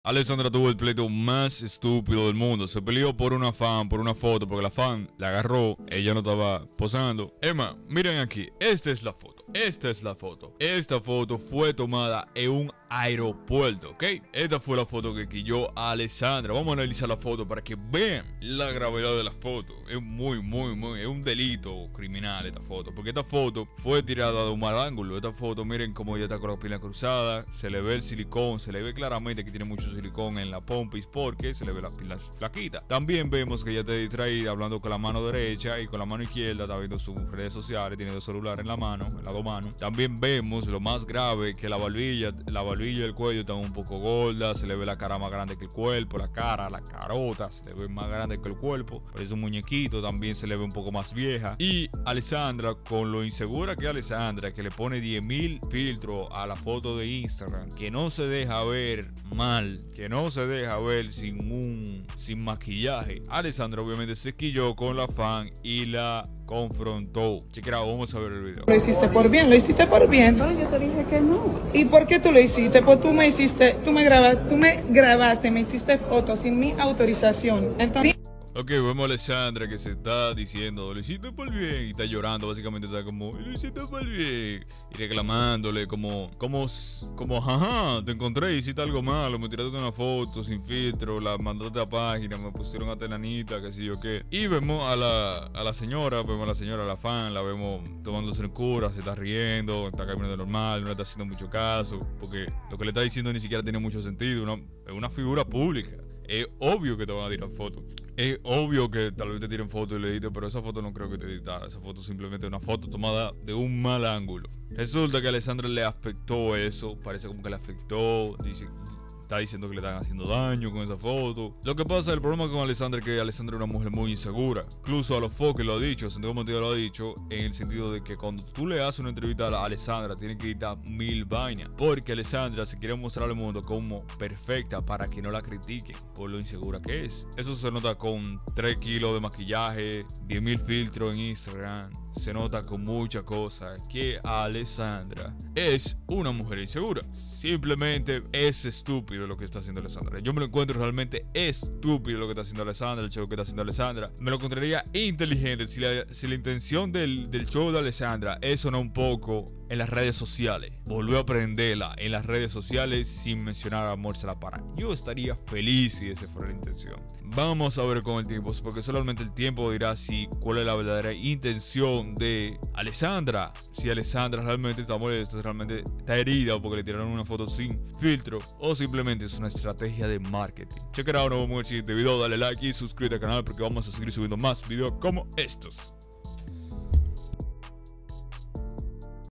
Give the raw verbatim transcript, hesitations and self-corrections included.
Alessandra tuvo el pleito más estúpido del mundo. Se peleó por una fan, por una foto, porque la fan la agarró. Ella no estaba posando. Emma, miren aquí. Esta es la foto. Esta es la foto. Esta foto fue tomada en un aeropuerto, ¿ok? Esta fue la foto que quilló a Alessandra. Vamos a analizar la foto para que vean la gravedad de la foto. Es muy, muy, muy... Es un delito criminal esta foto. Porque esta foto fue tirada de un mal ángulo. Esta foto, miren cómo ella está con la pierna cruzada. Se le ve el silicón. Se le ve claramente que tiene mucho silicón en la pompis porque se le ve la pierna flaquita. También vemos que ella está distraída hablando con la mano derecha y con la mano izquierda está viendo sus redes sociales. Tiene dos celulares en la mano, en la dos manos. También vemos lo más grave, que la barbilla, la barbilla y el cuello están un poco gorda. Se le ve la cara más grande que el cuerpo. La cara, la carota se le ve más grande que el cuerpo. Parece un muñequito. También se le ve un poco más vieja. Y Alessandra, con lo insegura que es Alessandra, que le pone diez mil filtros a la foto de Instagram, que no se deja ver mal, que no se deja ver sin un sin maquillaje. Alessandra obviamente se quilló con la fan y la confrontó. Chequera, vamos a ver el video. Lo hiciste por bien, lo hiciste por bien. Pero yo te dije que no. ¿Y por qué tú lo hiciste? Pues tú me hiciste, tú me grabaste, tú me grabaste, me hiciste fotos sin mi autorización. Entonces Ok, vemos a Alessandra que se está diciendo, lo hiciste por bien, y está llorando, básicamente está como, lo hiciste por bien, y reclamándole como, como, como, jaja, te encontré, hiciste algo malo, me tiraste una foto sin filtro, la mandaste a página, me pusieron a tenanita, que sé yo qué. Y vemos a la, a la señora, vemos a la señora, a la fan, la vemos tomándose en cura, se está riendo, está caminando normal, no le está haciendo mucho caso, porque lo que le está diciendo ni siquiera tiene mucho sentido, una, es una figura pública. Es obvio que te van a tirar fotos. Es obvio que tal vez te tiren fotos y le dices, pero esa foto no creo que te editara. Esa foto simplemente es una foto tomada de un mal ángulo. Resulta que a Alessandra le afectó eso. Parece como que le afectó. Dice, está diciendo que le están haciendo daño con esa foto. Lo que pasa, el problema con Alessandra es que Alessandra es una mujer muy insegura. Incluso a los Foques lo ha dicho, Santiago Montiel lo ha dicho, en el sentido de que cuando tú le haces una entrevista a Alessandra, tienen que editar mil vainas. Porque Alessandra se quiere mostrar al mundo como perfecta para que no la critiquen por lo insegura que es. Eso se nota con tres kilos de maquillaje, diez mil filtros en Instagram. Se nota con muchas cosas que Alessandra es una mujer insegura. Simplemente es estúpido lo que está haciendo Alessandra. Yo me lo encuentro realmente estúpido lo que está haciendo Alessandra, el show que está haciendo Alessandra. Me lo encontraría inteligente si la, si la intención del, del show de Alessandra es sonar un poco en las redes sociales. Volvió a aprenderla en las redes sociales sin mencionar a Amor se la para. Yo estaría feliz si esa fuera la intención. Vamos a ver con el tiempo, porque solamente el tiempo dirá si cuál es la verdadera intención de Alessandra. Si Alessandra realmente está molesta, realmente está herida porque le tiraron una foto sin filtro, o simplemente es una estrategia de marketing. Check it out, nos vemos en el siguiente video, dale like y suscríbete al canal porque vamos a seguir subiendo más videos como estos.